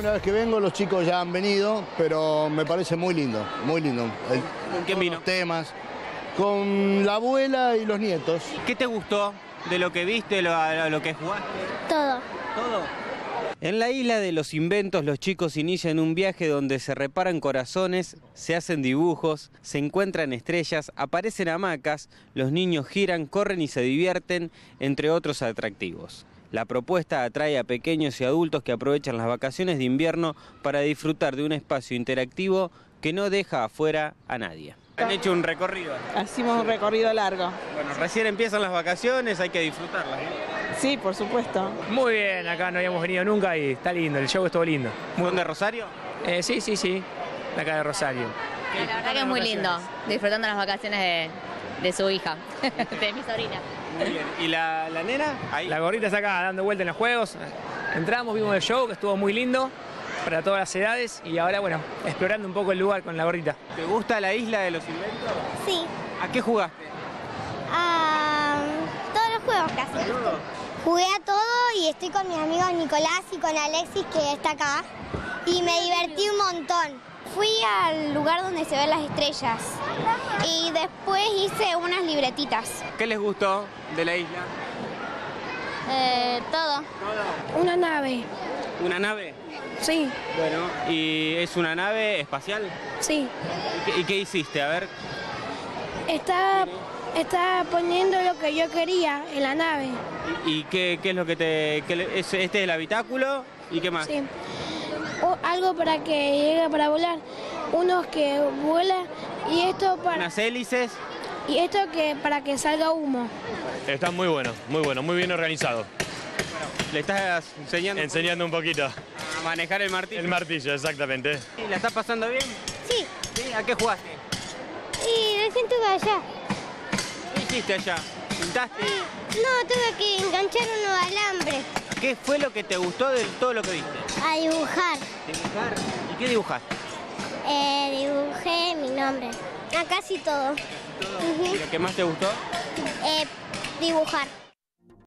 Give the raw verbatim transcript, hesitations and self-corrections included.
primera vez que vengo, los chicos ya han venido, pero me parece muy lindo, muy lindo. El, ¿Con quién vino? Los temas, con la abuela y los nietos. ¿Qué te gustó de lo que viste, lo, lo que jugaste? Todo. Todo. En la isla de los inventos, los chicos inician un viaje donde se reparan corazones, se hacen dibujos, se encuentran estrellas, aparecen hamacas, los niños giran, corren y se divierten, entre otros atractivos. La propuesta atrae a pequeños y adultos que aprovechan las vacaciones de invierno para disfrutar de un espacio interactivo que no deja afuera a nadie. Han hecho un recorrido. Hicimos un recorrido largo. Bueno, recién empiezan las vacaciones, hay que disfrutarlas, ¿no? Sí, por supuesto. Muy bien, acá no habíamos venido nunca y está lindo, el show estuvo lindo. ¿Son de Rosario? Eh, sí, sí, sí, de acá de Rosario. La verdad que es muy lindo, disfrutando las vacaciones de, de su hija, de mi sobrina. Muy bien. ¿Y la, la nena? Ahí. La gorrita está acá dando vuelta en los juegos. Entramos, vimos el show, que estuvo muy lindo para todas las edades y ahora, bueno, explorando un poco el lugar con la gorrita. ¿Te gusta la isla de los inventos? Sí. ¿A qué jugaste? Ah, todos los juegos casi. ¿Todo? Jugué a todo y estoy con mis amigos Nicolás y con Alexis, que está acá. Y me divertí un montón. Fui al lugar donde se ven las estrellas y después hice unas libretitas. ¿Qué les gustó de la isla? Eh, todo. ¿Todo? Una nave. ¿Una nave? Sí, Bueno, ¿y es una nave espacial? sí. ¿Y qué, y qué hiciste? A ver. Estaba, estaba poniendo lo que yo quería en la nave. ¿Y, y qué, qué es lo que te... qué le- es- este es el habitáculo? ¿Y qué más? Sí. O algo para que llegue para volar. Unos que vuelan y esto para ¿Unas hélices? y esto que para que salga humo. Está muy bueno, muy bueno, muy bien organizado. ¿Le estás enseñando Enseñando un poquito a manejar el martillo? el martillo, exactamente. ¿Y ¿La estás pasando bien? Sí. ¿Sí? ¿A qué jugaste? Y recién tuve allá. ¿Qué hiciste allá? ¿Pintaste? No, tuve que enganchar unos alambres. ¿Qué fue lo que te gustó de todo lo que viste? A dibujar. ¿Dibujar? ¿Y qué dibujaste? Eh, dibujé mi nombre. A casi todo. ¿Y lo que más te gustó? Eh, dibujar.